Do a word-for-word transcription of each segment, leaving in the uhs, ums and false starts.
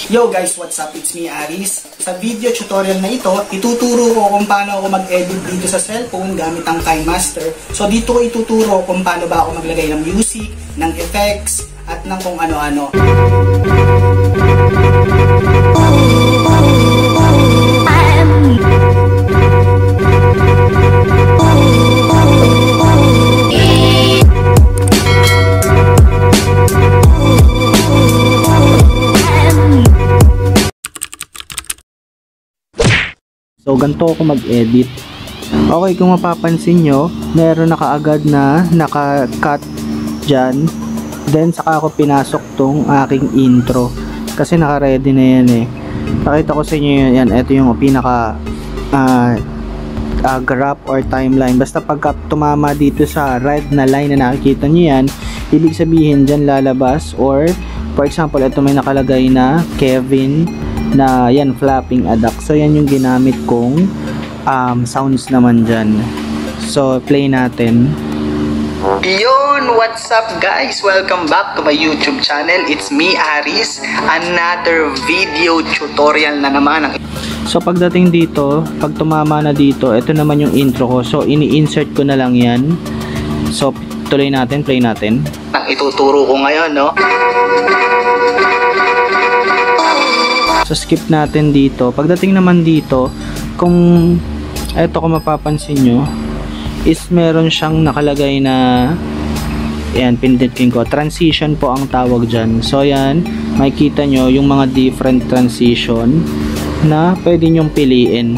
Yo guys, what's up? It's me, Aris. Sa video tutorial na ito, ituturo ko kung paano ako mag-edit dito sa cellphone gamit ang KineMaster. So dito ko ituturo kung paano ba ako maglagay ng music, ng effects, at ng kung ano-ano. So, ganito ako mag-edit. Okay, kung mapapansin nyo, meron na kaagad na naka-cut dyan. Then, saka ako pinasok tong aking intro. Kasi naka-ready na yan eh. Pakita ko sa inyo yan. Yan, ito yung pinaka uh, uh, graph or timeline. Basta pagka tumama dito sa red na line na nakikita nyo yan, ibig sabihin dyan lalabas. Or, for example, ito may nakalagay na Kevin na yan, flapping adak. So yan yung ginamit kong um, sounds naman dyan. So play natin. Yun! What's up guys? Welcome back to my YouTube channel. It's me, Aris. Another video tutorial na naman. So pagdating dito, pag tumama na dito, ito naman yung intro ko. So ini-insert ko na lang yan. So tuloy natin, play natin. Ang ituturo ko ngayon, no? So skip natin dito. Pagdating naman dito, kung eto kung mapapansin nyo, is meron siyang nakalagay na yan, pindutin ko. Transition po ang tawag dyan. So yan, makikita nyo yung mga different transition na pwede nyong piliin.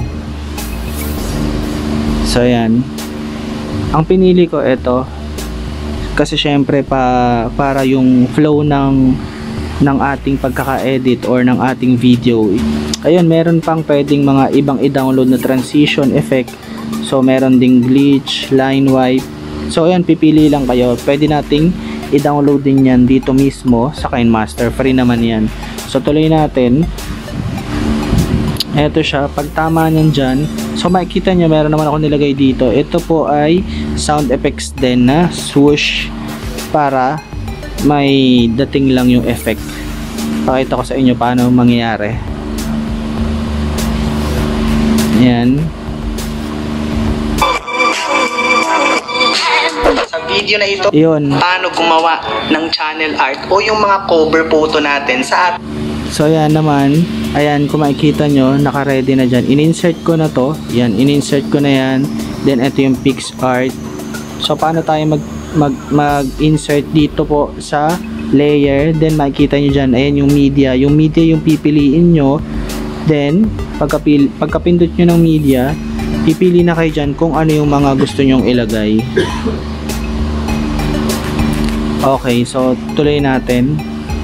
So yan. Ang pinili ko eto kasi syempre pa, para yung flow ng ng ating pagkaka-edit or ng ating video. Ayun, meron pang pwedeng mga ibang i-download na transition effect. So meron ding glitch, line wipe. So ayan, pipili lang kayo. Pwede nating i-download din yan dito mismo sa KineMaster. Free naman yan. So tuloy natin. Eto siya, pag tama nyan dyan, so makikita nyo meron naman ako nilagay dito. Ito po ay sound effects din na swoosh para may dating lang yung effect. Pakita ko sa inyo paano mangyayari. Ayan. Sa video na ito, yun, paano gumawa ng channel art o yung mga cover photo natin sa at so ayan naman, ayan kung makikita nyo, naka-ready na dyan. In-insert ko na to. Yan, in-insert ko na yan. Then ito yung PixArt. So paano tayo mag mag mag-insert dito po sa layer. Then makikita nyo dyan, ayan yung media. Yung media yung pipiliin nyo. Then pagkapil pagkapindot nyo ng media, pipili na kayo dyan kung ano yung mga gusto nyong ilagay. Okay, so tuloy natin.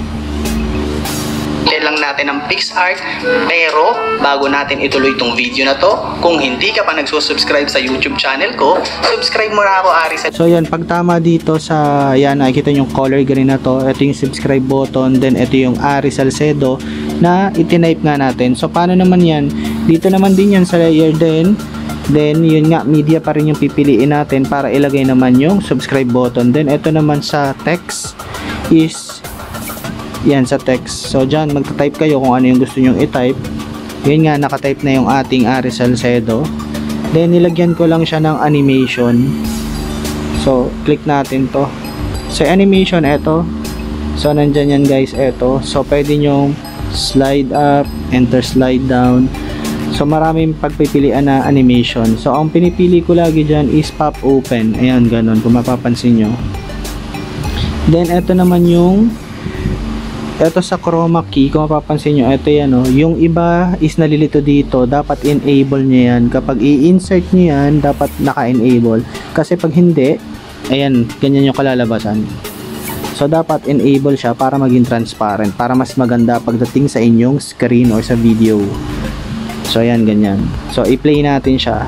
lang natin ang PixArt. Pero bago natin ituloy itong video na to, kung hindi ka pa nagsusubscribe sa YouTube channel ko, subscribe mo na ako, Aris. So yan, pag tama dito sa yan, nakikita yung color green na to. Ito yung subscribe button. Then ito yung Aris Salcedo na itinipe nga natin. So paano naman yan? Dito naman din yan sa layer din. Then yun nga, media pa rin yung pipiliin natin para ilagay naman yung subscribe button. Then ito naman sa text is yan, sa text. So dyan magta-type kayo kung ano yung gusto nyong i-type. Yun nga, naka-type na yung ating Aris Salcedo. Then nilagyan ko lang siya ng animation. So click natin to. So animation, eto. So nandyan yan guys, eto. So pwede nyong slide up, enter slide down. So maraming pagpipilian na animation. So ang pinipili ko lagi dyan is pop open. Ayan, ganun kung mapapansin nyo. Then eto naman yung eto sa chroma key, kung mapapansin nyo, eto yan o. Yung iba is nalilito dito. Dapat enable nyo yan. Kapag i-insert nyo yan, dapat naka-enable. Kasi pag hindi, ayan, ganyan yung kalalabasan. So dapat enable siya para maging transparent. Para mas maganda pagdating sa inyong screen or sa video. So ayan, ganyan. So i-play natin siya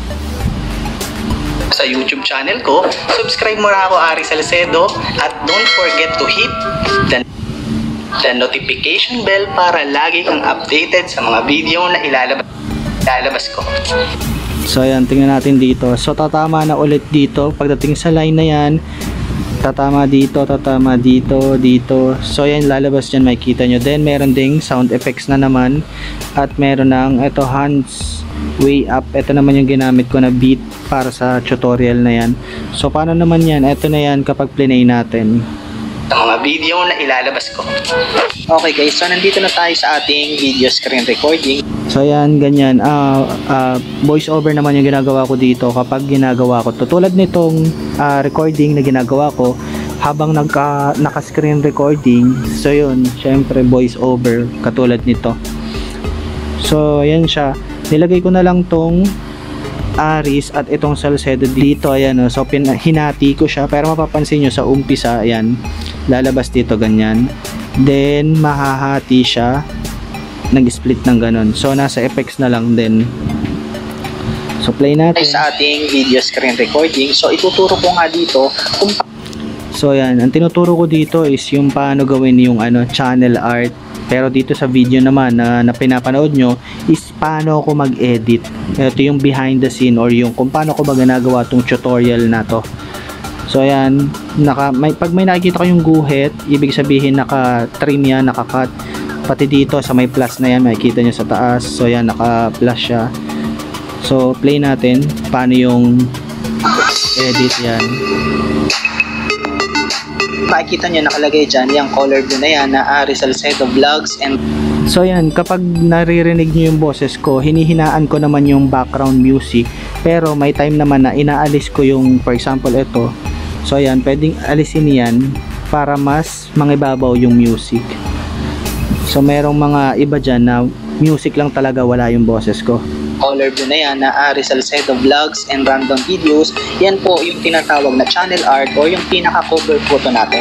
sa YouTube channel ko. Subscribe mo na ako, Aris Salcedo, at don't forget to hit the, the notification bell para lagi kang updated sa mga video na ilalabas, ilalabas ko. So ayan, tingnan natin dito. So tatama na ulit dito pagdating sa line na yan. tatama dito, tatama dito, dito. So yan, lalabas dyan, makikita nyo. Then meron ding sound effects na naman, at meron ng ito, hands way up. Ito naman yung ginamit ko na beat para sa tutorial na yan. So paano naman yan? Ito na yan kapag play natin ang mga video na ilalabas ko. Okay guys, so nandito na tayo sa ating video screen recording. So yan, ganyan. Uh, uh, voice over naman yung ginagawa ko dito kapag ginagawa ko to. Tulad nitong uh, recording na ginagawa ko habang nagka, naka-screen recording. So yun, syempre voice over katulad nito. So yan siya. Nilagay ko na lang tong Aris at itong Salcedo dito, ayan o. So pin hinati ko siya, pero mapapansin nyo sa umpisa, ayan, lalabas dito ganyan, then mahahati siya, nag-split ng ganon. So nasa effects na lang din. So play natin sa ating video screen recording. So ituturo ko nga dito kung so yan, ang tinuturo ko dito is yung paano gawin yung ano, channel art. Pero dito sa video naman na, na pinapanood nyo is paano ako mag-edit. Ito yung behind the scene or yung kung paano ko ba ginagawa tong tutorial na to. So ayan, naka, may, pag may nakikita kayong guhit, ibig sabihin naka-trim yan, naka-cut. Pati dito sa may plus na yan, makikita nyo sa taas. So ayan, naka-plus siya. So play natin paano yung edit yan. Makikita nyo nakalagay dyan yung color blue na yan na Aris Salcedo Vlogs. And so yan, kapag naririnig nyo yung boses ko, hinihinaan ko naman yung background music, pero may time naman na inaalis ko yung, for example ito. So yan, pwedeng alisin yan para mas mangibabaw yung music. So merong mga iba dyan na music lang talaga, wala yung boses ko. Color blue na yan na Aris Salcedo Vlogs and Random Videos. Yan po yung tinatawag na channel art o yung pinaka-cover photo natin.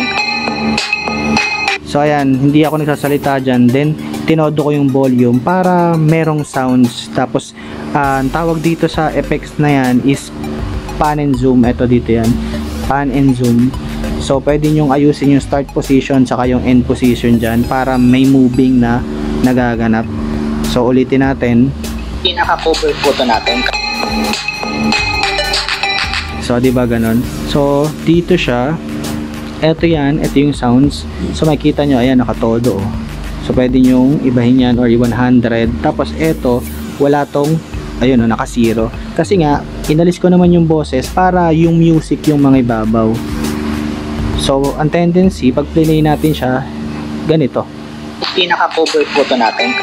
So ayan, hindi ako nagsasalita dyan. Then tinodo ko yung volume para merong sounds. Tapos uh, ang tawag dito sa effects na yan is pan and zoom. Ito dito yan, pan and zoom. So pwede nyong ayusin yung start position saka yung end position dyan para may moving na nagaganap. So ulitin natin, pinaka-cover photo natin. So di ba ganon? So dito siya, eto yan, ito yung sounds. So makikita nyo, ayan, nakatodo oh. So pwede nyong ibahin yan or one hundred. Tapos eto, wala tong, ayun oh, naka zero. Kasi nga, inalis ko naman yung boses para yung music yung mga ibabaw. So ang tendency, pag play natin siya, ganito. Pinaka-cover photo natin.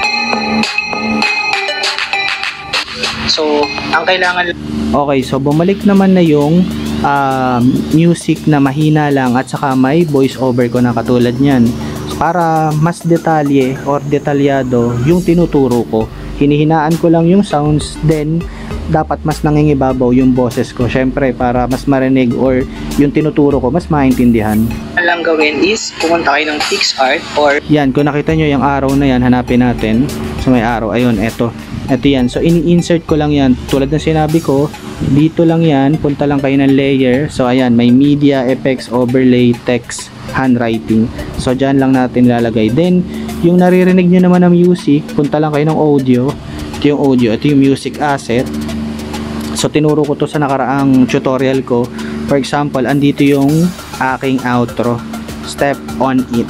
So, ang kailangan... Okay, so bumalik naman na yung uh, music na mahina lang at saka may voice over ko na katulad nyan. Para mas detalye or detalyado yung tinuturo ko. Hinihinaan ko lang yung sounds, then dapat mas nangingibabaw yung boses ko. Syempre, para mas marinig or yung tinuturo ko, mas maintindihan. Ang lang gawin is, pumunta kayo ng PixArt or... Yan, kung nakita nyo yung arrow na yan, hanapin natin. So may arrow, ayun, eto. Ito yan. So, ini-insert ko lang yan. Tulad ng sinabi ko, dito lang yan. Punta lang kayo ng layer. So, ayan. May media, effects, overlay, text, handwriting. So, dyan lang natin lalagay. Then, yung naririnig nyo naman ng music, punta lang kayo ng audio. Ito yung audio. Ito yung music asset. So, tinuro ko to sa nakaraang tutorial ko. For example, andito yung aking outro. Step on it.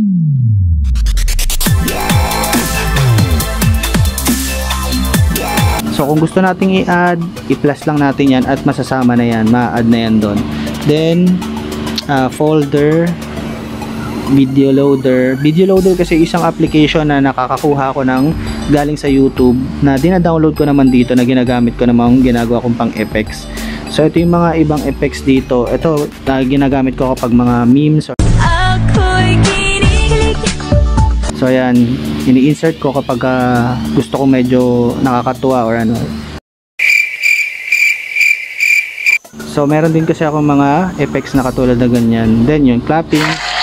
So kung gusto nating i-add, i-plus lang natin yan at masasama na yan, ma-add na yan doon. Then uh, folder, video loader. Video loader kasi isang application na nakakakuha ko ng galing sa YouTube na dina-download ko naman dito na ginagamit ko naman ginagawa kong pang effects. So ito yung mga ibang effects dito. Ito uh, ginagamit ko kapag mga memes or... So ayan, ini-insert ko kapag uh, gusto ko medyo nakakatuwa or ano. So meron din kasi ako mga effects na katulad na ganyan. Then yung clapping.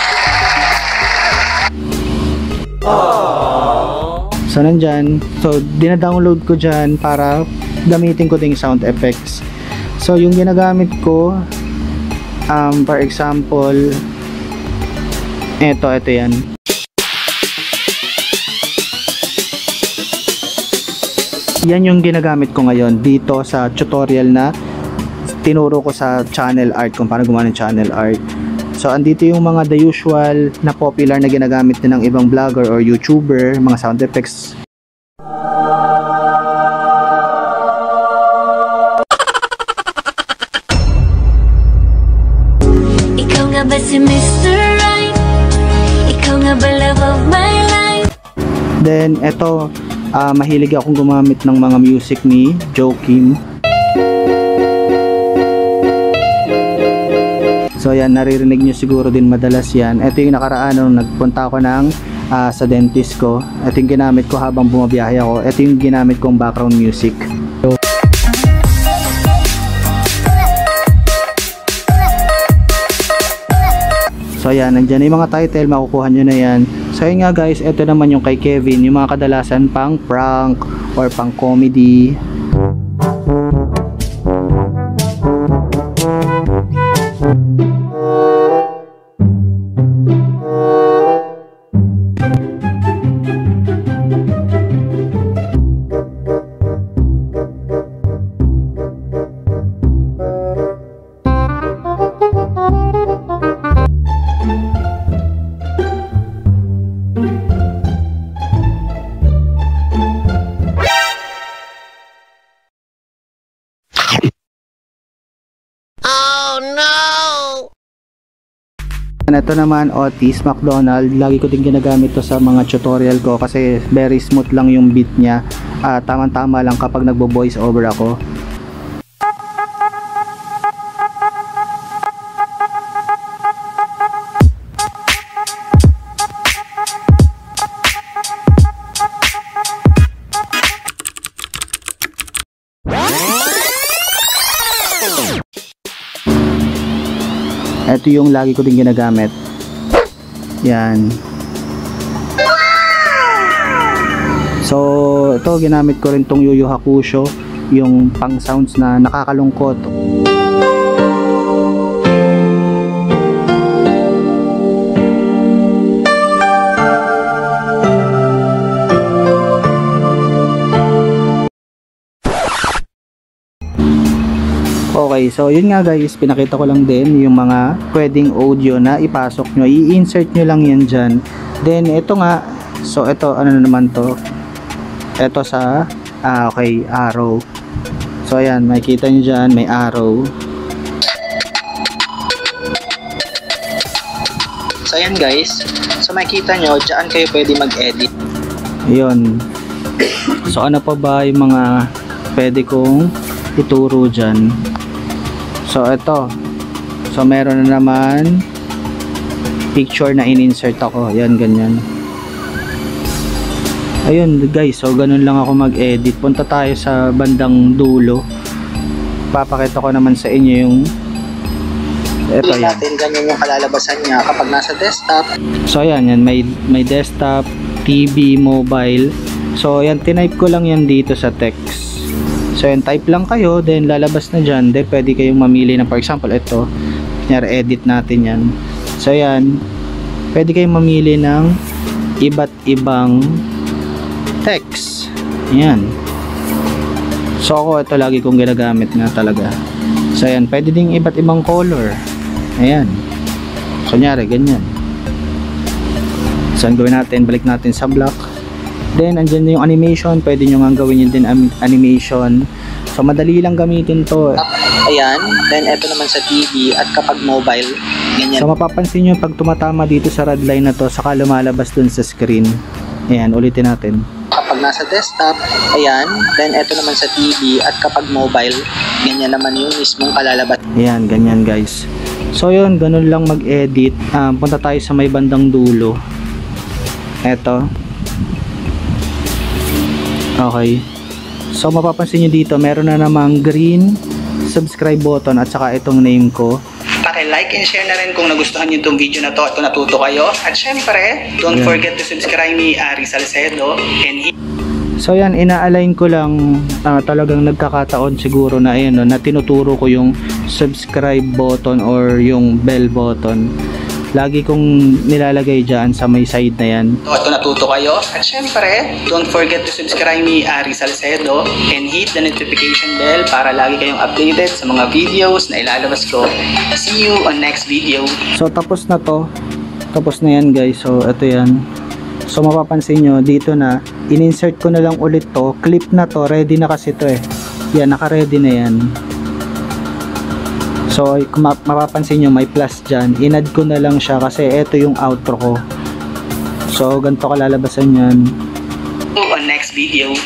Aww. So nandyan. So dina-download ko dyan para gamitin ko ding sound effects. So yung ginagamit ko, um, for example, eto, eto yan. Yan yung ginagamit ko ngayon dito sa tutorial na tinuro ko sa channel art, kung paano gumawa ng channel art. So andito yung mga the usual na popular na ginagamit din ng ibang vlogger or YouTuber, mga sound effects. Ikaw nga ba si Mister Right? Ikaw nga ba love of my life? Then eto, uh, mahilig akong gumamit ng mga music ni Joakim. So yan, naririnig nyo siguro din madalas yan. Ito yung nakaraan nung nagpunta ako ng uh, sa dentist ko. Ito yung ginamit ko habang bumabiyahe ako. Ito yung ginamit kong background music. So, so yan, nandyan yung mga title, makukuha nyo na yan. So yun nga guys, ito naman yung kay Kevin, yung mga kadalasan pang prank or pang comedy. Ito naman, Otis McDonald. Lagi ko din ginagamit to sa mga tutorial ko kasi very smooth lang yung beat niya. Uh, tamang-tama lang kapag nagbo-voice over ako. Ito yung lagi ko din ginagamit. Yan. So, ito ginamit ko rin tong Yu Yu Hakusho, yung pang sounds na nakakalungkot. Okay, so yun nga guys, pinakita ko lang din yung mga pwedeng audio na ipasok nyo, i-insert nyo lang yan dyan. Then ito nga, so ito ano na naman to, ito sa ah, okay, arrow. So ayan, makikita nyo dyan, may arrow. So ayan guys, so makikita nyo, dyan kayo pwede mag-edit. Yun. So ano pa ba yung mga pwede kong ituro dyan? So ito, so meron na naman picture na in-insert ako, yan ganyan. Ayun guys, so ganun lang ako mag-edit. Punta tayo sa bandang dulo, papakita ko naman sa inyo yung ito yan. Natin ganyan yung kalalabasan niya kapag nasa desktop. So ayan, yan, may, may desktop, T V, mobile. So yan, tinype ko lang yan dito sa text. So yan, type lang kayo, then lalabas na dyan. Then pwede kayong mamili na, for example, ito, kunyari edit natin yan. So yan, pwede kayong mamili ng iba't ibang text. Yan. So ako, ito lagi kong ginagamit nga talaga. So yan, pwede ding iba't ibang color. Ayan. So kunyari, ganyan. So gawin natin, balik natin sa block. Then andyan yung animation, pwede nyo nga gawin yun din animation. So madali lang gamitin to. Ayan, then eto naman sa T V at kapag mobile, ganyan. So mapapansin nyo pag tumatama dito sa red line na to, saka lumalabas dun sa screen. Ayan, ulitin natin. Kapag nasa desktop, ayan, then eto naman sa T V at kapag mobile, ganyan naman yung mismong kalalabas. Ayan, ganyan guys. So yun, ganun lang mag-edit. Um, punta tayo sa may bandang dulo. Eto. Okay. So mapapansin nyo dito, meron na namang green subscribe button at saka itong name ko. Paki-like and share na rin kung nagustuhan nyo itong video na to at kung natuto kayo. At syempre, don't yeah. forget to subscribe me, Ari Salcedo. And so yan, ina-align ko lang, uh, talagang nagkakataon siguro na ayun, no, na tinuturo ko yung subscribe button or yung bell button. Lagi kong nilalagay dyan sa may side na yan. So, ito natuto kayo. At syempre, don't forget to subscribe me, Ari Salcedo, and hit the notification bell para lagi kayong updated sa mga videos na ilalabas ko. See you on next video. So tapos na to. Tapos na yan guys. So ito yan. So mapapansin nyo dito na in-insert ko na lang ulit to. Clip na to. Ready na kasi to eh. Yan, naka-ready na yan. So kung mapapansin nyo may plus dyan. In-add ko na lang siya kasi ito yung outro ko. So ganito kalalabasan yan. On next video.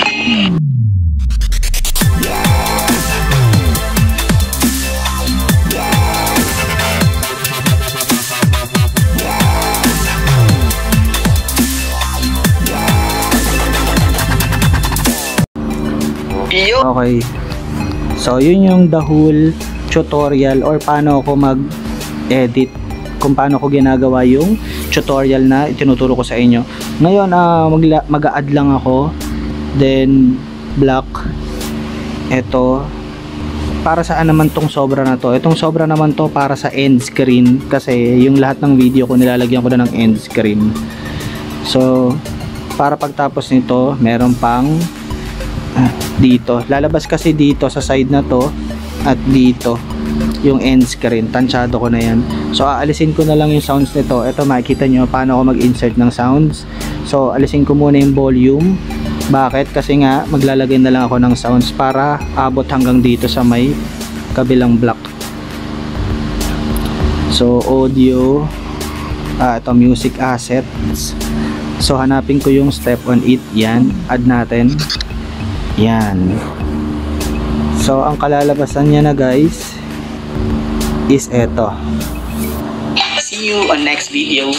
Okay. So yun yung the whole tutorial or paano ako mag-edit, kung paano ko ginagawa yung tutorial na itinuturo ko sa inyo. Ngayon uh, mag-a-add lang ako, then block. Ito para saan naman tong sobra na to? Itong sobra naman to para sa end screen kasi yung lahat ng video ko nilalagyan ko na ng end screen. So para pagtapos nito meron pang dito, lalabas kasi dito sa side na to at dito yung end screen, tansyado ko na yan. So aalisin ko na lang yung sounds nito. Ito makikita nyo paano ako mag-insert ng sounds. So alisin ko muna yung volume. Bakit? Kasi nga maglalagay na lang ako ng sounds para abot hanggang dito sa may kabilang block. So audio, ah, ito music assets. So hanapin ko yung step on it, yan, add natin. Yan. So ang kalalabasan niya na guys is eto. See you on next video.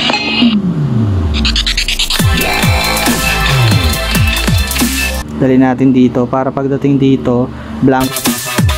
Dali natin dito para pagdating dito blank.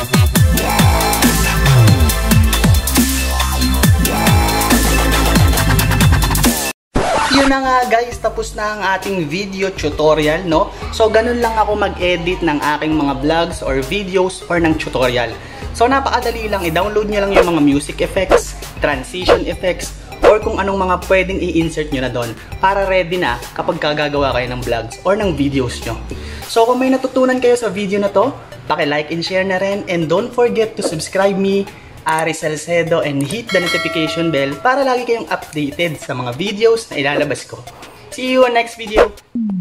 Yun na nga guys, tapos na ang ating video tutorial, no? So ganun lang ako mag-edit ng aking mga vlogs or videos or ng tutorial. So napakadali lang, i-download nyo lang yung mga music effects, transition effects, or kung anong mga pwedeng i-insert nyo na doon para ready na kapag gagawa kayo ng vlogs or ng videos nyo. So kung may natutunan kayo sa video na to, paki-like and share na rin, and don't forget to subscribe me, Ari Salcedo, and hit the notification bell para lagi kayong updated sa mga videos na ilalabas ko. See you on next video!